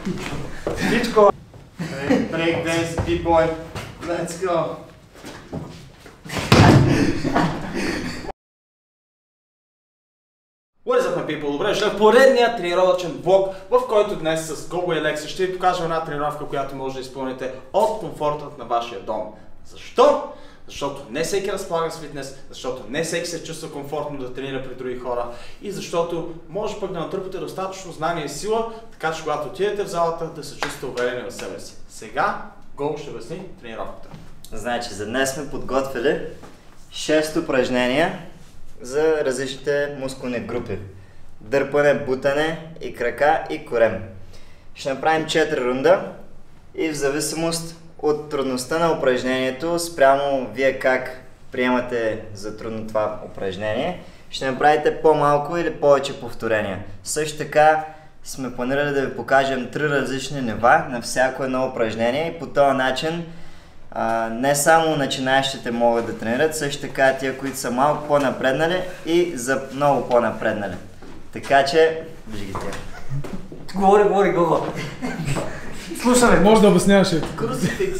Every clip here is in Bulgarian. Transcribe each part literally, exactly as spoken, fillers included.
Всичко! Break dance, B-boy. Let's go! What is up, my people? Добре дошли в поредния тренировъчен влог, в който днес с Гого и Алекса ще ви покажа една тренировка, която може да изпълните от комфортът на вашия дом. Защо? Защото не всеки разполага с фитнес, защото не всеки се чувства комфортно да тренира при други хора и защото може пък да натрупате достатъчно знание и сила, така че когато отидете в залата да се чувствате уверени в себе си. Сега Гого ще обясни тренировката. Значи за днес сме подготвили шест упражнения за различните мускулни групи. Дърпане, бутане и крака и корем. Ще направим четири рунда и в зависимост от трудността на упражнението, спрямо вие как приемате за трудно това упражнение, ще направите по-малко или повече повторения. Също така сме планирали да ви покажем три различни нива на всяко едно упражнение и по този начин а, не само начинаещите могат да тренират, също така тия, които са малко по-напреднали и за много по-напреднали. Така че, вижди ги тия. Говори, говори, Гого. Слушаме. Може да обясняваш ето. Крусификс.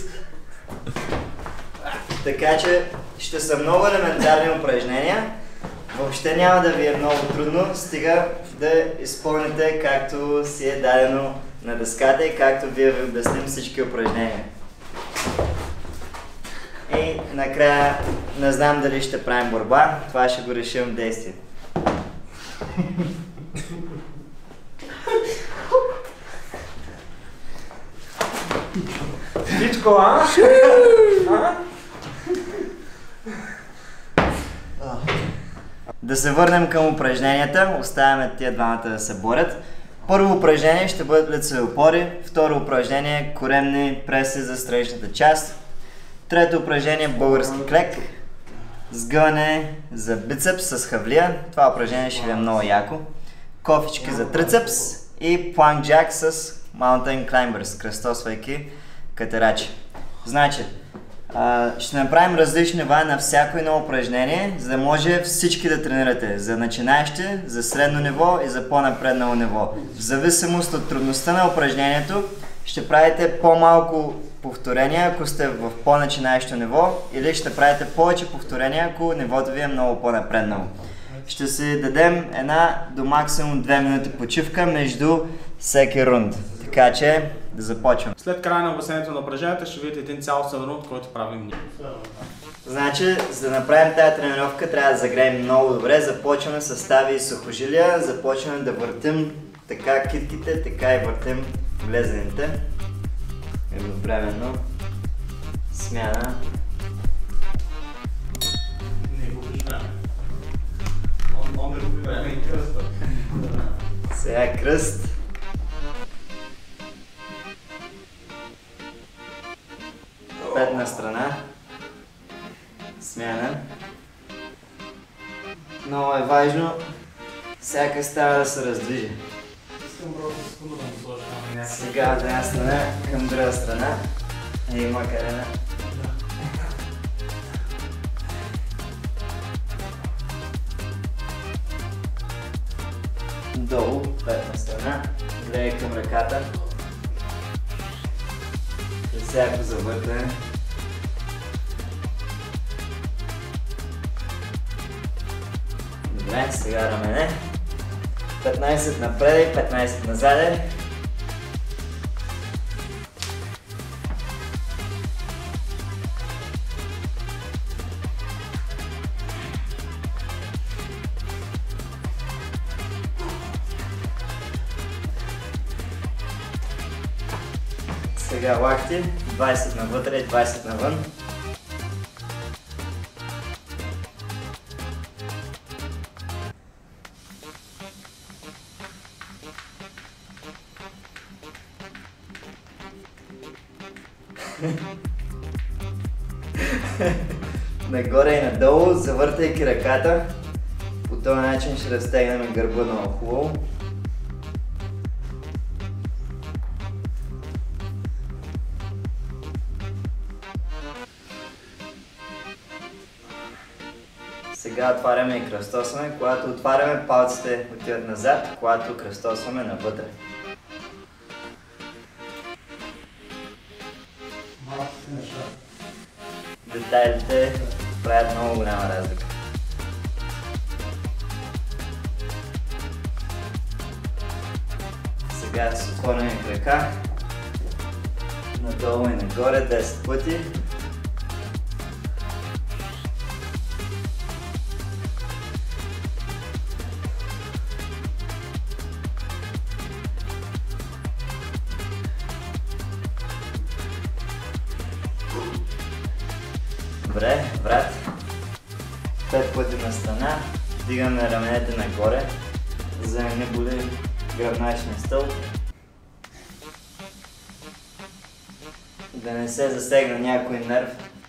Така че ще са много елементарни упражнения. Въобще няма да ви е много трудно, стига да изпълните както си е дадено на дъската и както вие ви обясним всички упражнения. И накрая не знам дали ще правим борба, това ще го решим в действие. Всичко, а? А? Да се върнем към упражненията, оставяме тия двамата да се борят. Първо упражнение ще бъдат лицеви опори, второ упражнение коремни преси за страничната част, трето упражнение български клек, сгъване за бицепс с хавлия, това упражнение ще ви е много яко, кофички за трицепс и планк джак с Mountain Climbers, кръстосвайки катерачи. Значи, а, ще направим различни нива на всяко едно упражнение, за да може всички да тренирате. За начинаещи, за средно ниво и за по-напреднало ниво. В зависимост от трудността на упражнението, ще правите по-малко повторения, ако сте в по-начинаещо ниво, или ще правите повече повторения, ако нивото ви е много по-напреднало. Ще си дадем една до максимум две минути почивка между всеки рунд. Така че да започвам. След края на обяснението на упражненията ще видите един цялостен рунд, който правим ние. Значи, за да направим тази тренировка, трябва да загреем много добре. Започваме с стави и сухожилия, започваме да въртим така китките, така и въртим влезените. Едновременно. Смяна. Не губиш време. Он не губи време и кръста. Сега кръст. Пет на страна. Смяна. Много е важно всяка става да се раздвижи. Искам просто секунда да му сложа там някакъв. Сега от една страна към друга страна. Ей, макарена. Долу, пет на страна. Гледай към ръката. И всяко завъртане. Добре, сега рамене. петнайсет напред и петнайсет назаде. Сега лакти, двайсет навътре и двайсет навън. Нагоре и надолу, завъртайки ръката. По този начин ще разтегнем гърба много хубаво. Сега отваряме и кръстосваме. Когато отваряме, палците отиват назад, когато кръстосваме навътре. Детайлите правят много голяма разлика. Сега с отворени крака, надолу и нагоре десет пъти. Добре, врат. пет пъти на страна. Вдигаме раменете нагоре, за да не боли гръбначния стълб. Да не се засегне някой нерв.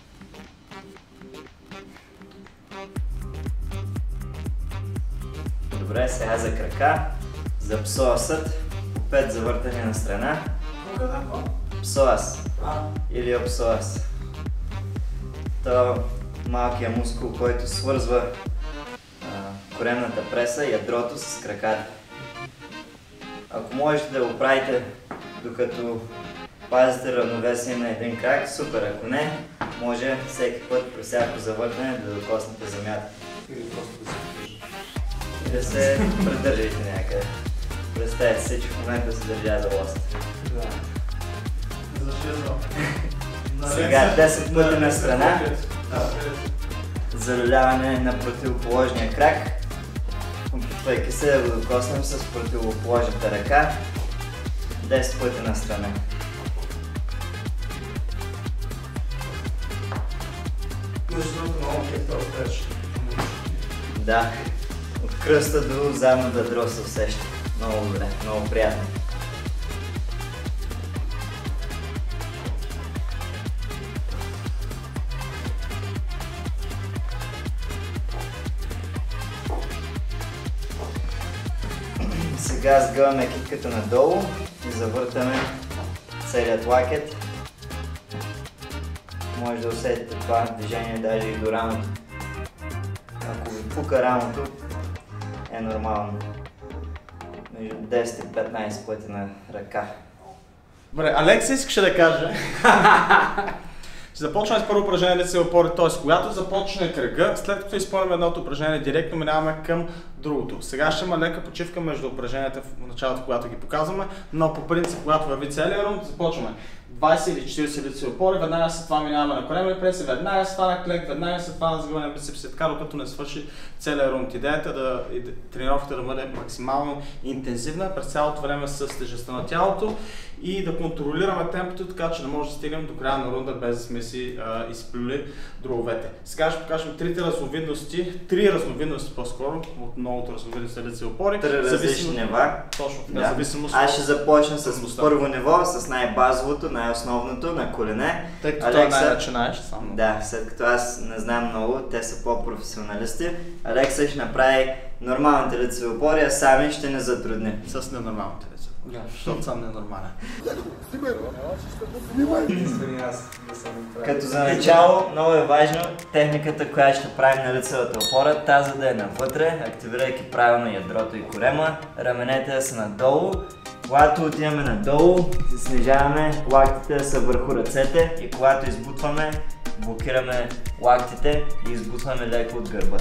Добре, сега за крака. За псоасът. пет завъртания на страна. Псоас. Или опсоас. Това е малкият мускул, който свързва а, коремната преса и ядрото с краката. Ако можете да го правите докато пазите равновесие на един крак, супер. Ако не, може всеки път при всяко завъртане да докоснете земята. Или просто да се придържате. И да се придържите някъде. Представете си, че в момента се държа за лост. Да. Защо? Сега десет пъти на страна. Залюляване на противоположния крак. Опитвайки се да го докоснем с противоположната ръка. десет пъти на страна. Да, от кръста до задно бедро се усеща. Много добре, много приятно. Сега сгъваме китката надолу и завъртаме целият лакет. Може да усетите това движение даже и до рамото. Ако ви пука рамото, е нормално. Между десет и петнайсет пъти на ръка. Добре, Алекса искаше да каже. Ще започваме с първо упражнение да се опори, т.е. когато започне кръга, след като изпълним едното упражнение, директно минаваме към другото. Сега ще има лека почивка между упражненията в началото, когато ги показваме, но по принцип, когато върви целият рунд, започваме двайсет или четирийсет лицеви опори, веднага след това минаваме на коремни преси, веднага след това на клек, веднага след това на сгъване на бицепси, така докато не свърши целият рунд. Идеята е да тренировката да бъде максимално интензивна през цялото време с тежестта на тялото и да контролираме темпото, така че да може да стигнем до края на рунда без да сме си а, изплюли дробовете. Сега ще покажем трите разновидности, три разновидности по-скоро от новото разновидност на лицеви опори. Три различни нива. Точно, да. зависимост. Аз ще започна с първо ниво, с най-базовото, най-основното, на колене. Тъй като Алекса... той най-начинаеш само. Да, след като аз не знам много, те са по-професионалисти. Алекса ще направи нормалните лицеви опори, а сами ще не затрудни. С ненормалните лицеви. Да, защото съм ненормален. Като за начало, много е важно техниката, която ще правим на лицевата опора, тази да е навътре, активирайки правилно ядрото и корема, раменете да са надолу. Когато отиваме надолу, се снижаваме, лактите да са върху ръцете и когато избутваме, блокираме лактите и избутваме леко от гърба.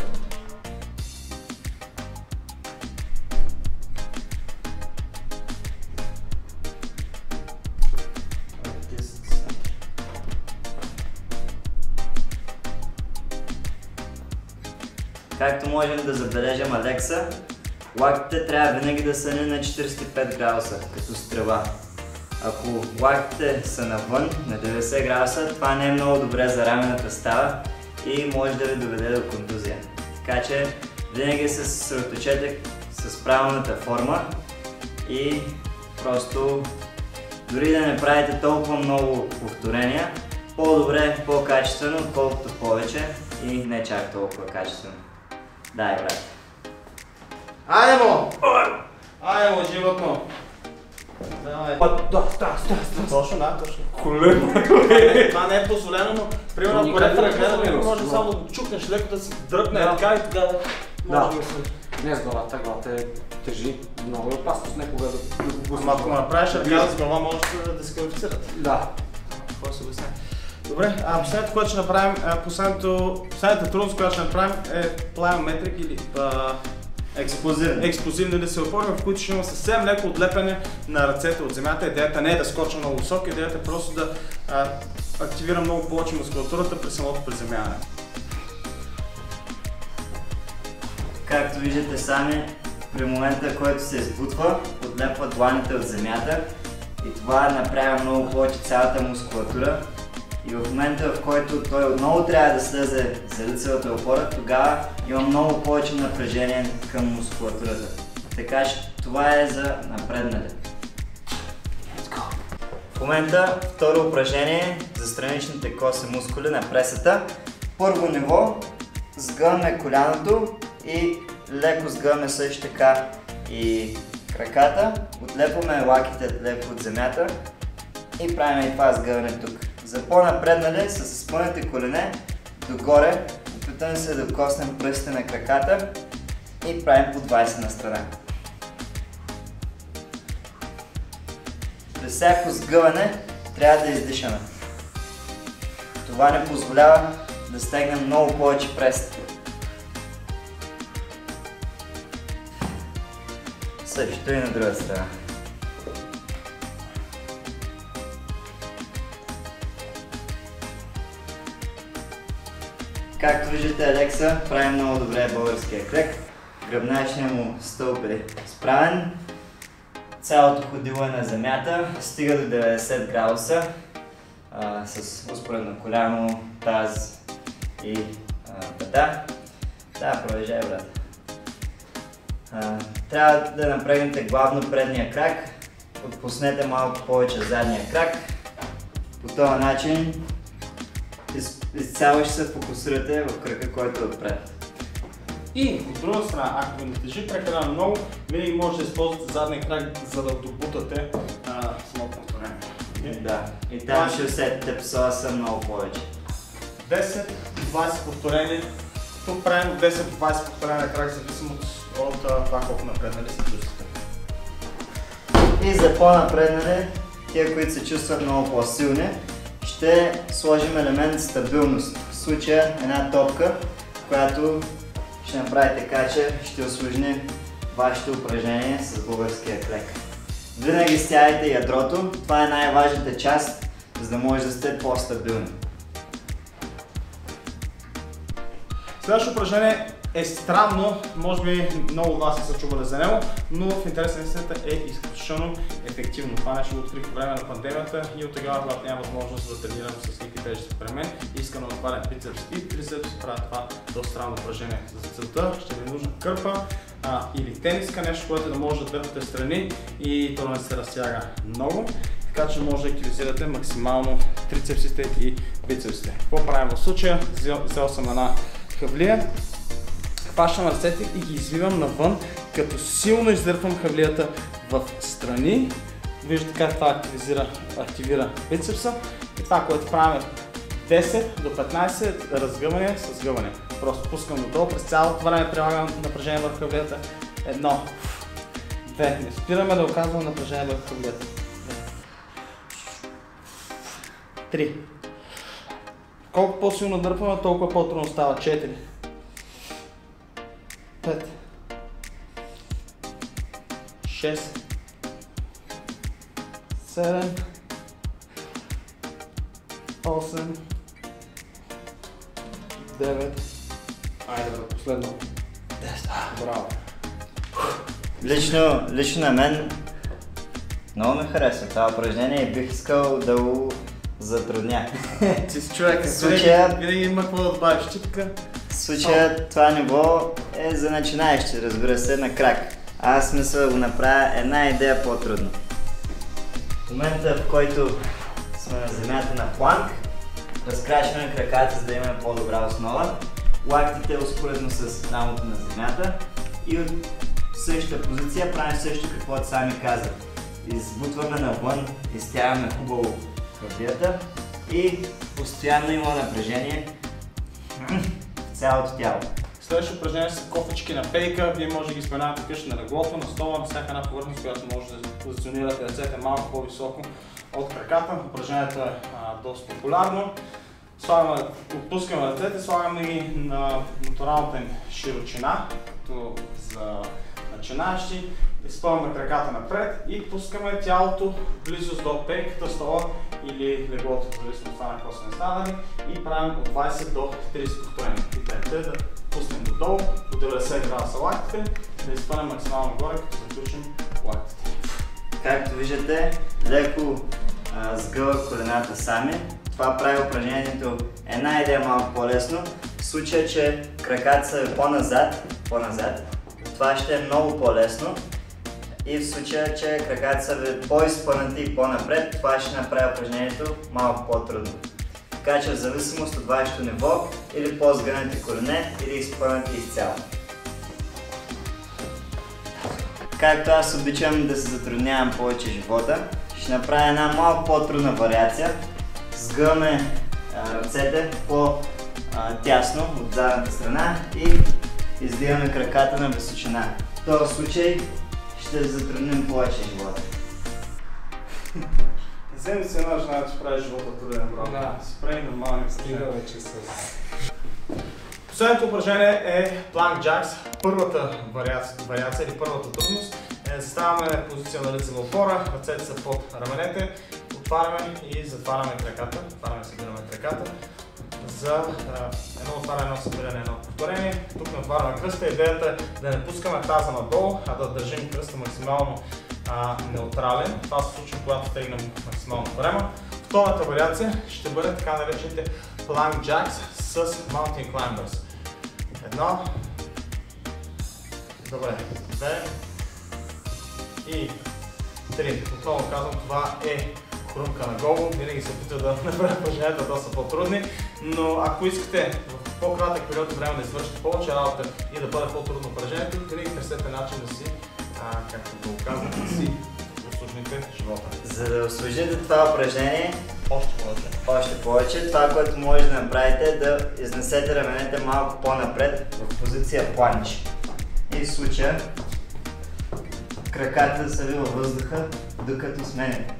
Както можем да забележим Алекса, лактите трябва винаги да са не на четирийсет и пет градуса, като стрела. Ако лактите са навън, на деветдесет градуса, това не е много добре за рамената става и може да ви доведе до контузия. Така че винаги се съсредоточете с правилната форма и просто дори да не правите толкова много повторения, по-добре, по-качествено, отколкото повече и не чак толкова качествено. Дай, брат. Айде, мо! Айде, мо, животно! Давай. Да, става, става, става. Точно, да, точно. Колено. Това не е позволено, но примерно ако рефера гледа, може само да го чукнеш леко да се дръпне така и тогава може да се... Не с главата, главата е тежи, много е опасно с некога да го... Ама ако направиш ръка с глава, може да се квалифицират. Да. Какво се обясня? Добре, а последното, което ще направим, последното, последната трудност, която ще направим е плавометрик или а, експлозивни. Експлозивни да се опори, в които ще има съвсем леко отлепене на ръцете от земята. Идеята не е да скоча много високо, идеята е просто да а, активира много повече мускулатурата при самото приземяване. Както виждате сами, при момента, който се избутва, отлепва дланите от земята и това напряга много повече цялата мускулатура. И в момента, в който той отново трябва да слезе за лицевата опора, тогава има много повече напрежение към мускулатурата. Така че това е за напреднале. В момента второ упражнение за страничните коси мускули на пресата. Първо ниво, сгъваме коляното и леко сгъваме също така и краката. Отлепваме лаките леко от земята и правим и това сгъване тук. За по-напреднале с изпълните колене догоре, опитаме се да коснем пръстите на краката и правим по двайсет на страна. При всяко сгъване трябва да издишаме. Това не позволява да стегнем много повече пресите. Същото и на друга страна. Както виждате, Алекса прави много добре българския кръг. Гръбначният му стълб е справен. Цялото ходило е на земята, стига до деветдесет градуса а, с успоредно коляно, таз и пета. Да, продължай, брат. А, трябва да напрегнете главно предния крак, отпуснете малко повече задния крак. По този начин из, изцяло ще се фокусирате в кръка, който е отпред. И от друга страна, ако ви не тежи крака много, винаги може да използвате задния крак, за да добутате самото повторение. Да, и там ще усетите псоса много повече. десет до двайсет повторения. Тук правим десет до двайсет повторения на крак, зависимо от това колко напреднали се чувствате. И за по-напреднали, тия, които се чувстват много по-силни, ще сложим елемент стабилност. В случая една топка, която ще направи така, че ще усложни вашето упражнение с българския клек. Винаги стягайте ядрото, това е най-важната част, за да може да сте по-стабилни. Следващото упражнение е странно, може би много от вас са чували за него, но в интерес на истината е изключително ефективно. Това нещо го открих по време на пандемията и от тогава, когато няма възможност да тренирам с леки тежести при мен и искам да направя бицепс и трицепс, правя това доста странно упражнение. За целта ще ви е нужна кърпа а, или тениска, нещо, което да може да дърпате страни и то не се разтяга много. Така че може да активизирате максимално трицепсите и бицепсите. Какво правим в случая? Взел съм една хавлия, хващам ръцете и ги извивам навън, като силно издърпвам хавлията в страни. Виждате как това активизира, активира бицепса. И това, което правим е десет до петнайсет разгъвания с сгъване. Просто пускам надолу, през цялото време прилагам напрежение върху хавлията. Едно, две, не спираме да оказваме напрежение върху хавлията. Три. Колко по-силно дърпаме, толкова по-трудно става. Четири. Пет. Шест. Седем. Осем. Девет. Айде, бе, последно. Десет. Браво. Лично, лично на мен много ме харесва това упражнение и бих искал да го затрудня. Ти си човек, случая, винаги има какво да добавиш чипка. В случая това ниво е за начинаещи, разбира се, на крак. Аз мисля да го направя една идея по-трудно. В момента, в който сме на земята на планк, разкрачваме краката, за да имаме по-добра основа. Лактите успоредно с рамото на земята и от същата позиция правим също каквото сами казах. Избутваме навън, изтягаме хубаво хавлията и постоянно има напрежение в цялото тяло. Следващото упражнение са кофички на пейка. Вие може да ги изпълнявате вкъщи на леглото, на стола, на всяка една повърхност, която може да позиционирате ръцете малко по-високо от краката. Упражнението е а, доста популярно. Слагаме, отпускаме ръцете, слагаме ги на натуралната им широчина, като за начинаещи. Изпълваме краката напред и пускаме тялото близост до пейката, стола или леглото, в зависимост от това на какво сме станали, и правим от двайсет до трийсет повторения. Идеята е да пуснем додолу по деветдесет градуса лактите, да изпълнем максимално горе, като заключим лактите. Както виждате, леко а, сгъва колената сами. Това прави упражнението една идея малко по-лесно. В случая, че краката са по-назад, по-назад, това ще е много по-лесно. И в случая, че краката са по-изпънати и по-напред, това ще направи упражнението малко по-трудно. Така че в зависимост от вашето ниво, или по-сгънати колене, или изпънати изцяло. Както аз обичам да се затруднявам повече живота, ще направя една малко по-трудна вариация. Сгъваме ръцете по-тясно от задната страна и издигаме краката на височина. В този случай ще затрудним повече живота. Вземи се една жена, че прави живота труден, бро. Да, спрей нормални Стига вече с... Последното упражнение е Plank Jacks. Първата вариация, вариация или първата трудност е заставаме в позиция на лицева опора, ръцете са под раменете, отваряме и затваряме краката, отваряме и събираме краката за едно отваряне, едно събиране, едно повторение. Тук натваряме кръста. Идеята е да не пускаме таза надолу, а да държим кръста максимално а, неутрален. Това се случва, когато стегнем максимално време. Втората вариация ще бъде така наречените Plank Jacks с Mountain Climbers. Едно, добре, две и три. Отново казвам, това е хрумка на голо. Винаги се опитвам да направя упражненията доста по-трудни, но ако искате в по-кратък период от време да извършите повече работа и да бъде по-трудно упражнението, винаги търсете начин да си, а, както го казвам, да си усложните живота. За да усложните това упражнение, Още повече. още повече, това, което може да направите е да изнесете раменете малко по-напред в позиция планч. И в случая краката са ви във въздуха, докато сменяте.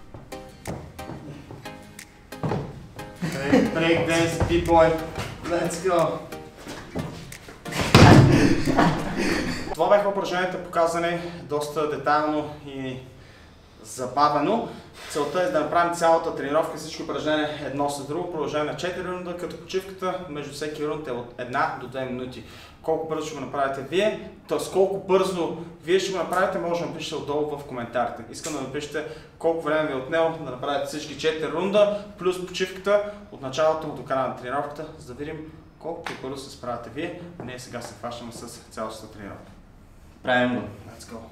Break dance, B-boy. Let's go! Това бяха упражненията, показани доста детайлно и забавено. Целта е да направим цялата тренировка, всички упражнения едно след друго, продължение на четири рунда, като почивката между всеки рунд е от една до две минути. Колко бързо ще го направите вие, т.е. колко бързо вие ще го направите, може да напишете отдолу в коментарите. Искам да напишете колко време ви е отнело да направите всички четири рунда, плюс почивката от началото до края на тренировката, за да видим колко бързо се справяте вие. Ние сега се хващаме с цялостната тренировка. Правим го. Let's go!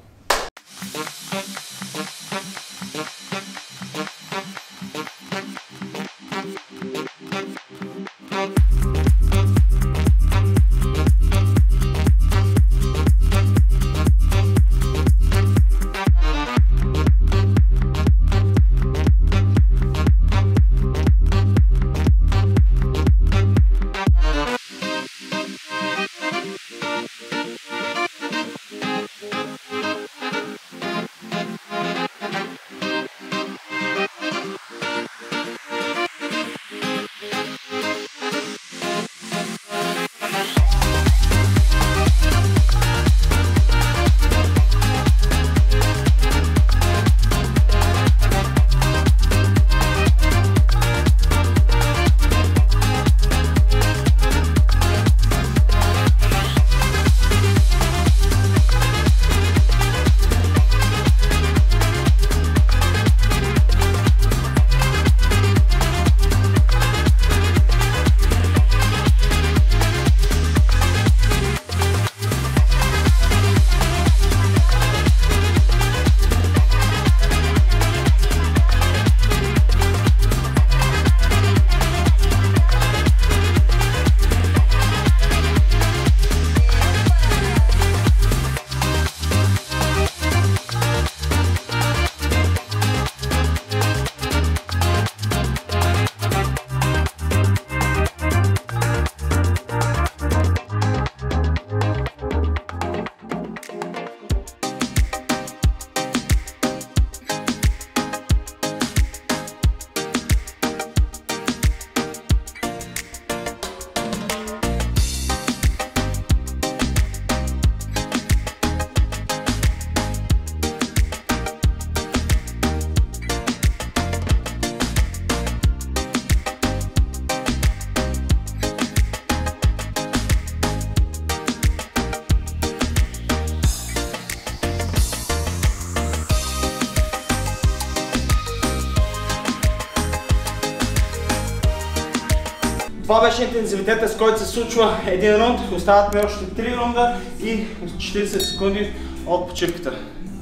Това беше интензивитета, с който се случва един рунд. Остават ми още три рунда и четиридесет секунди от почивката.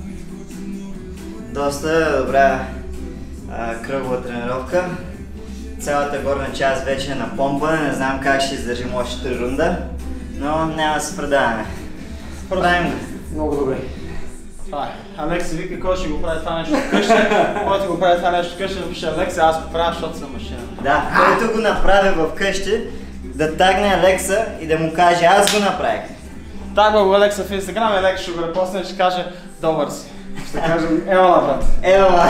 Доста добра а, кръгова тренировка. Цялата горна част вече е на помпане, не знам как ще издържим още три рунда, но няма да се предаваме. Правим го. Много добре. Това е. Алекса вика, кой ще го прави това нещо вкъщи, който го прави това нещо вкъщи, напише Алекса, аз го правя, защото съм машина. Да, който го направи вкъщи, да тагне Алекса и да му каже, аз го направих. Тагва го Алекса в Инстаграм и Алекса ще го репостне и ще каже, добър си. Ще кажем, ела, брат. Ела!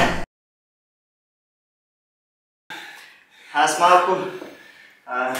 Аз малко... А,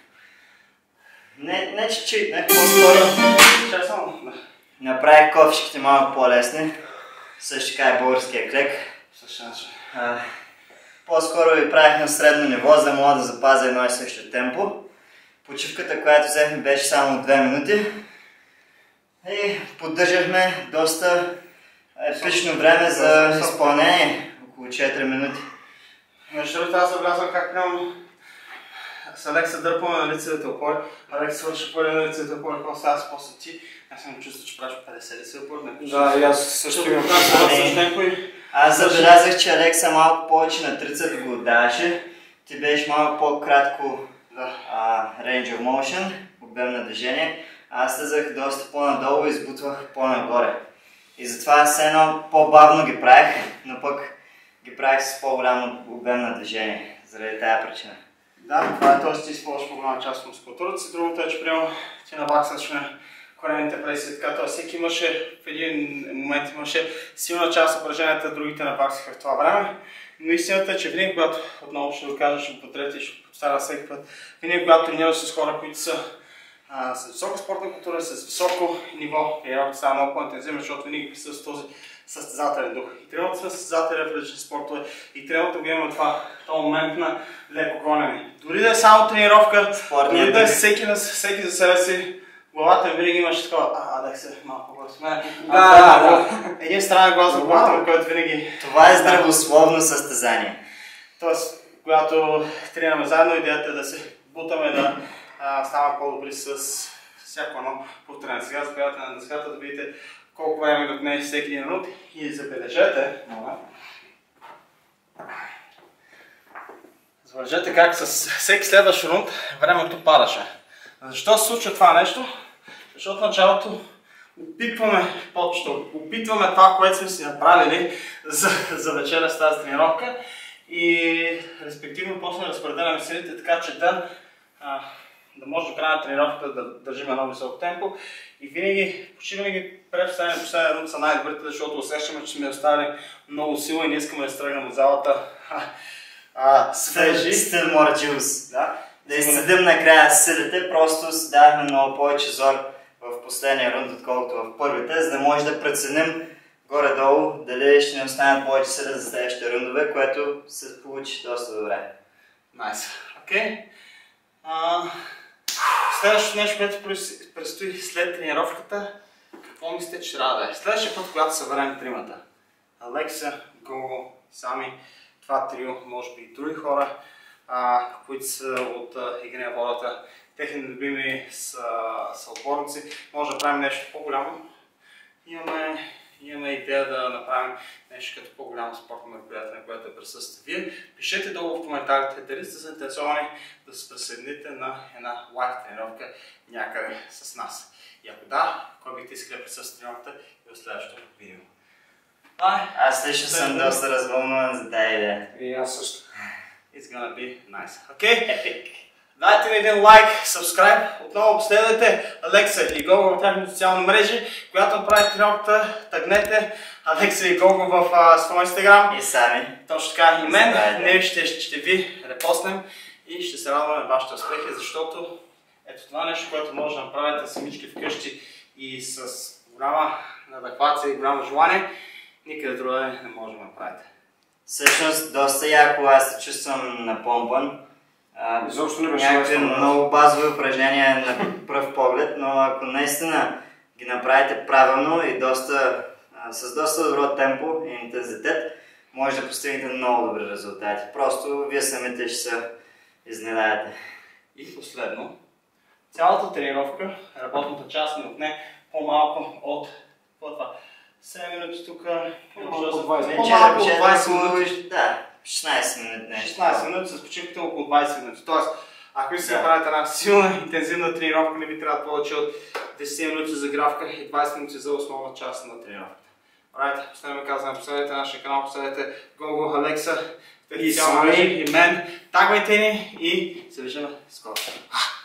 не, не че не по-скоро... Ще само, да. Направих кофичките малко по-лесни. Също така е българския крек. Също начин. По-скоро ви правих на средно ниво, за да мога да запазя едно и също темпо. Почивката, която взехме, беше само две минути. И поддържахме доста епично време за изпълнение. Около четири минути. Между другото, аз отбелязвам как нямам с Алекса дърпаме на лицевите опори. Алекса свърши първи на лицевите опори, какво става с после ти. Аз съм чувствал, че правиш петдесет лицеви опори. Да, и аз също имам. Аз забелязах, че Алекса малко повече на трицепс го отдаваше. Ти беше малко по-кратко range of motion, обем на движение. Аз слизах доста по-надолу и избутвах по-нагоре. И затова все едно по-бавно ги правих, но пък ги правих с по-голям обем на движение, заради тая причина. Да, това е т.е. ти използваш по-голяма част от мускулатурата си. Другото е, че приема ти наваксаш на корените преси, така т.е. всеки имаше, в един момент имаше силна част от упражненията, другите наваксаха в това време. Но истината е, че винаги, когато, отново ще го кажа, ще го потрети и ще го повтаря всеки път, винаги, когато тренираш с хора, които са а, с висока спортна култура, с високо ниво, тренировката става много по-интензивна, защото винаги присъства този състезателен дух. И тренировката сме състезатели в различни спортове и тренировката го имаме това, този момент на леко гонене. Дори да е само тренировка, дори да е всеки, всеки за себе си, главата ми винаги имаше такова, а, Алекса, малко по-горе с мен. Да, да, да. Един странен глас в главата ми, който винаги... Това е здравословно състезание. Тоест, когато тренираме заедно, идеята е да се бутаме, да а, ставаме по-добри с всяко едно повторение. Сега заповядате на дъската да видите колко време го отне всеки един минут и забележете, моля. Забележете как с всеки следващ рунд времето падаше. Защо се случва това нещо? Защото в началото опитваме почто, опитваме това, което сме си направили за, за вечеря с тази тренировка и респективно после разпределяме силите така, че да, а, да може до края на тренировката да държим едно високо темпо и винаги, почти винаги предпоследния последния рунд са най-добрите, защото усещаме, че сме оставили много сила и не искаме да стръгнем от залата а, свежи. Still more juice. Да. Да изсъдим накрая силите, просто давахме много повече зор в последния рунд, отколкото в първите, за да може да преценим горе-долу дали ще ни останат повече сили за следващите рундове, което се получи доста добре. Найс. Окей. Следващото нещо, което предстои след тренировката, какво мислите, че трябва да е? Следващия път, когато се върнем тримата. Алекса, Гого, Сами, това трио, може би и други хора, а, които са от Игри на волята, техни любими са, са отборници, може да правим нещо по-голямо. Имаме, имаме идея да направим нещо като по-голямо спортно мероприятие, на което да присъствате вие. Пишете долу в коментарите дали сте заинтересовани да се присъедините на една лайв тренировка някъде с нас. И ако да, кой бихте искали да присъствате тренировката и в следващото видео. Аз лично съм доста развълнуван за тази идея. И аз също. It's gonna be nice. Okay? Epic. Дайте ни един лайк, subscribe, отново последвайте Алекса и Гого в тяхните социални мрежи, когато направите тренировката, тагнете Алекса и Гого в а, своя Instagram. И Сами. Точно така и мен. Ние ще, ще ви репостнем и ще се радваме вашите успехи, защото ето това нещо, което може да направите самички вкъщи и с голяма адеквация и голямо желание, никъде друга не може да направите. Всъщност, доста яко аз се чувствам напомпан. Изобщо не беше някакви много базови упражнения на пръв поглед, но ако наистина ги направите правилно и доста, а, с доста добро темпо и интензитет, може да постигнете много добри резултати. Просто вие самите ще се изненаете. И последно, цялата тренировка, работната част не отне по-малко от това. седем минути тук, По-малко от двайсет Вече по-малко от рече двайсет около- минути. Да, шестнайсет минути нещо. шестнайсет минути с почивката около двайсет минути. Тоест, ако искате да Да. правите една силна, интензивна тренировка, не ви трябва повече от десет минути за графка и двайсет минути за основна част на тренировката. Alright, последно казваме, последете нашия канал, последете Гого, Алекса, И социални Сони. мрежи и мен. Тагвайте ни и се виждаме скоро.